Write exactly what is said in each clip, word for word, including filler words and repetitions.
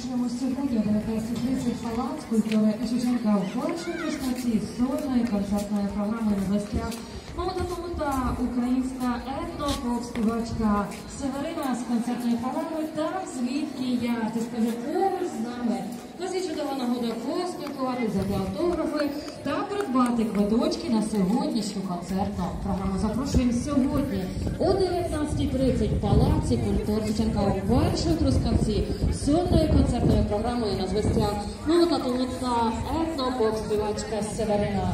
запрошуємо сьогодні о дев'ятнадцятій тридцять палац культури Шевченка в першій презентації сольної концертної програми на гостях молода та українська етно-поп-співачка Северина з концертної програми «Там, звідки я». Ти скажи, поруч з нами. У нас є чудова нагода поспілкуватися, взяти автографи та придбати квиточки на сьогоднішню концертну програму. Запрошуємо сьогодні о дев'ятнадцятій тридцять в Палаці культури Шевченка у першій Трускавці сольною концертною програмою на гостях молода та етно-поп-співачка Северина.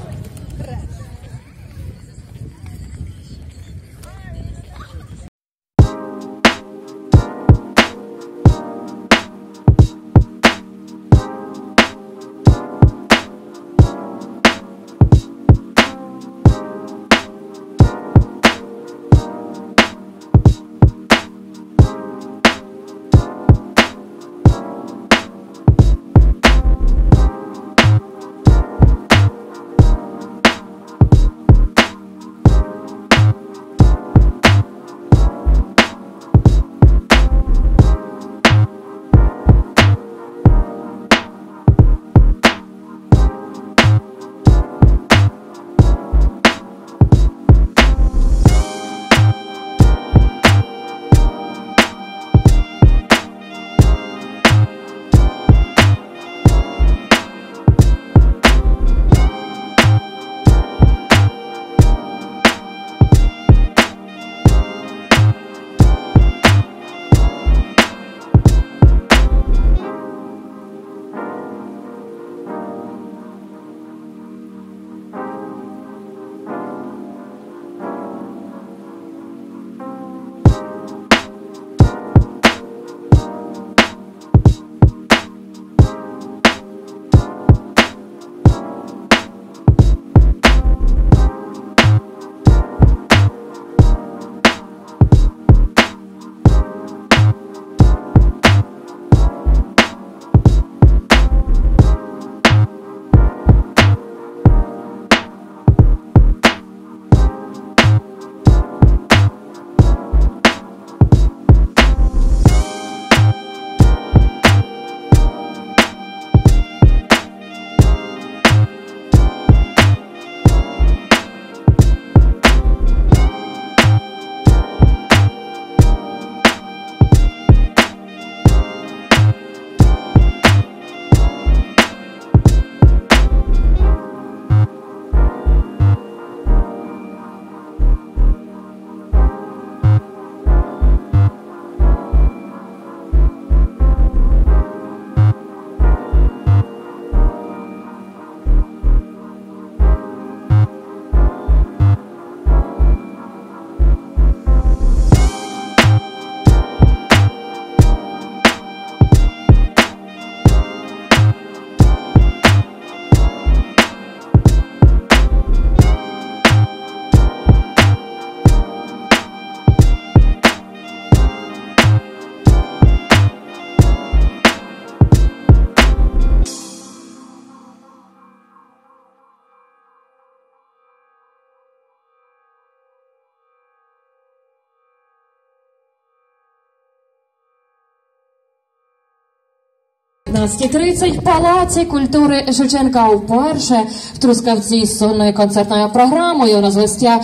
дев'ятнадцятій тридцять в Палаці культури Шевченка вперше в Трускавці з сольною концертною програмою. У нас в гостях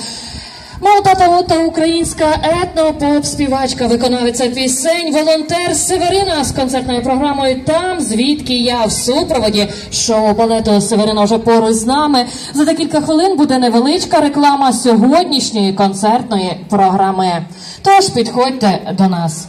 молода та українська етно-поп-співачка, виконавиця пісень, волонтер Северина з концертною програмою «Там, звідки я» в супроводі шоу-балету Северина вже поруч з нами. За декілька хвилин буде невеличка реклама сьогоднішньої концертної програми. Тож підходьте до нас.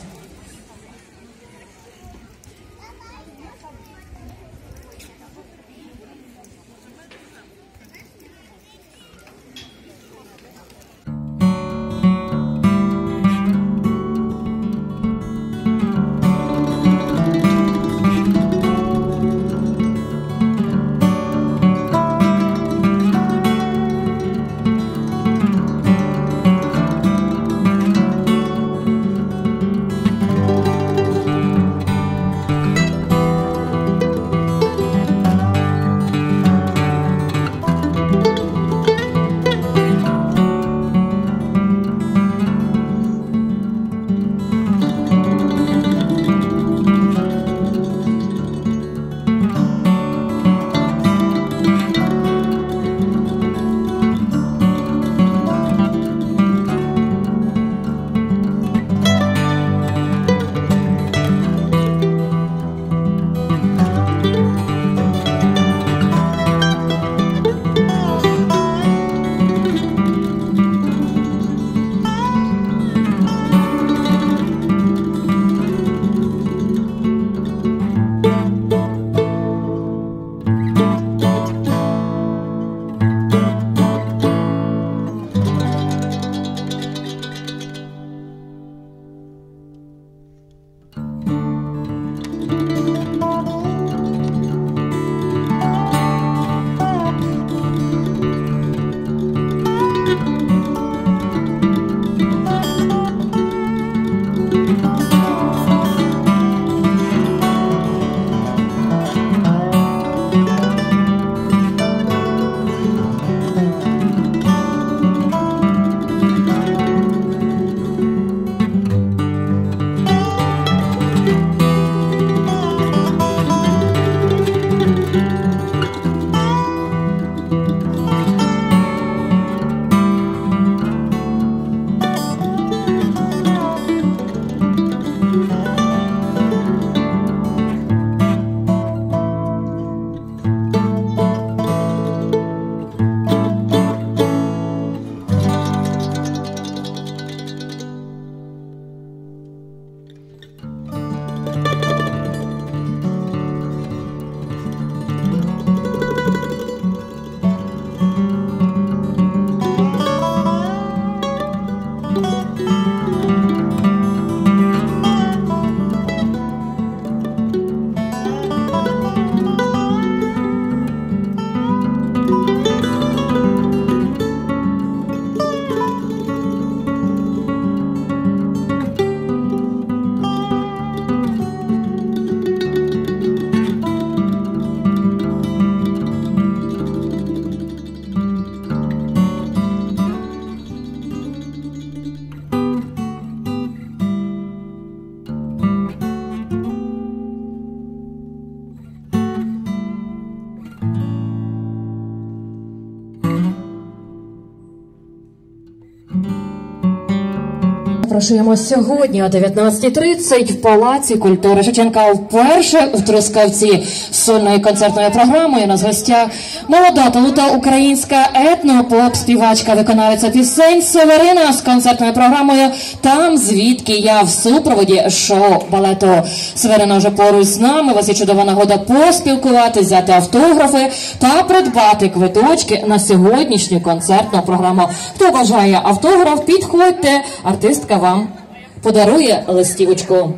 Запрошуємо сьогодні о дев'ятнадцятій тридцять в Палаці культури Шевченка вперше в Трускавці з сольною концертною програмою. У нас в гостях молода талута українська етно-поп-співачка, виконавиця пісень Северина з концертною програмою «Там, звідки я» в супроводі шоу-балету. Северина вже поруч з нами, у вас є чудова нагода поспілкуватися, взяти автографи та придбати квиточки на сьогоднішню концертну програму. Хто бажає автограф, підходьте, артистка вам подарує листівочку.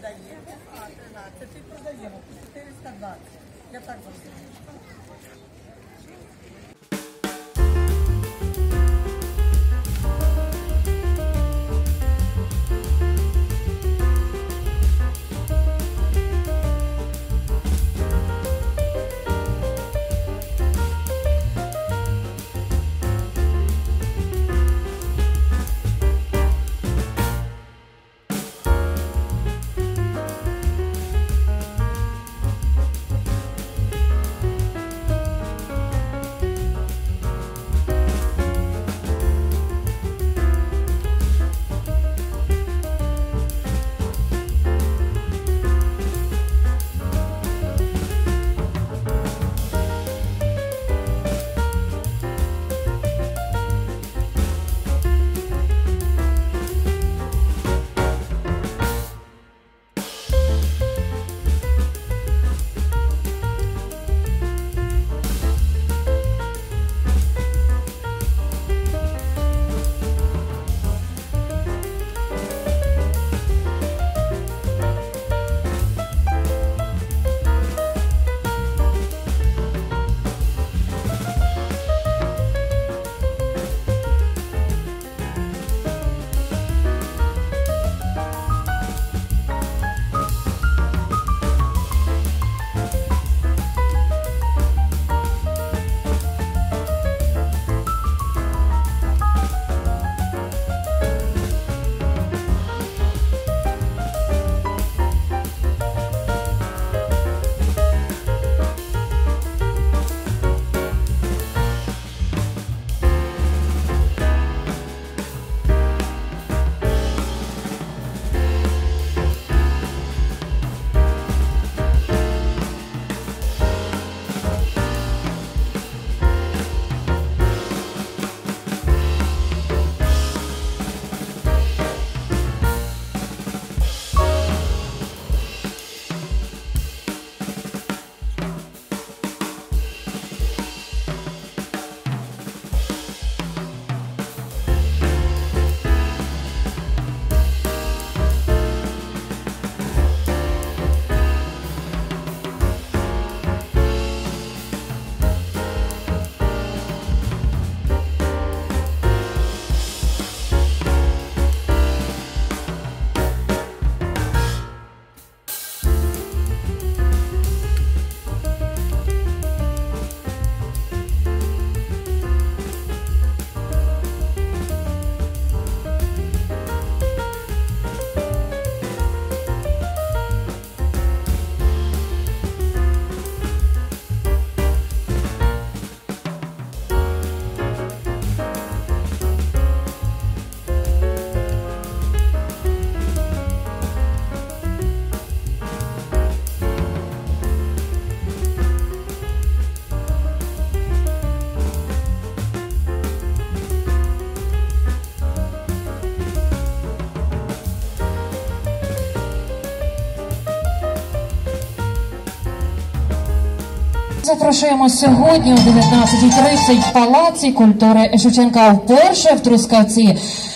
Запрошуємо сьогодні о дев'ятнадцятій тридцять в Палаці культури Шевченка вперше в Трускавці.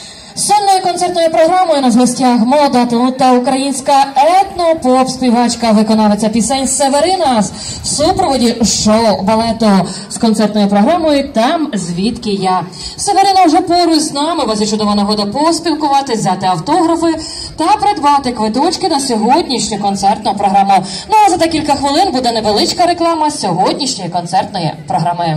З сольною концертною програмою у нас в гостях молода талута українська етно-поп-співачка, виконавиця пісень Северина в супроводі шоу-балету з концертною програмою «Там, звідки я». Северина вже поруч з нами, у вас є чудова нагода поспілкуватись, взяти автографи та придбати квиточки на сьогоднішню концертну програму. Ну а за декілька хвилин буде невеличка реклама сьогоднішньої концертної програми.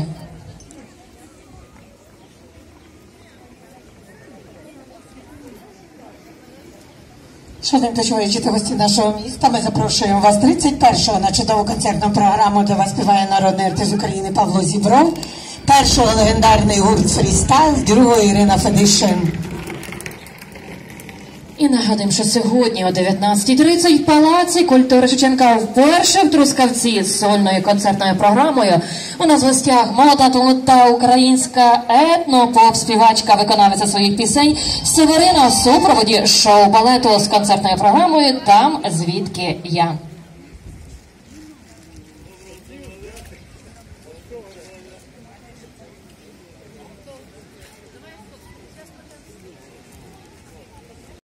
Шановні глядачі та гості нашого міста, ми запрошуємо вас тридцять першого на чудову концертну програму, де вас співає народний артист України Павло Зібров, першого легендарний гурт «Фрістайл», другого Ірина Федишин. І нагадуємо, що сьогодні о дев'ятнадцятій тридцять в Палаці культури Шевченка вперше в Трускавці з сольною концертною програмою. У нас в гостях молода таланта українська етно-поп-співачка, виконавиця своїх пісень Северина в супроводі шоу-балету з концертною програмою «Там, звідки я».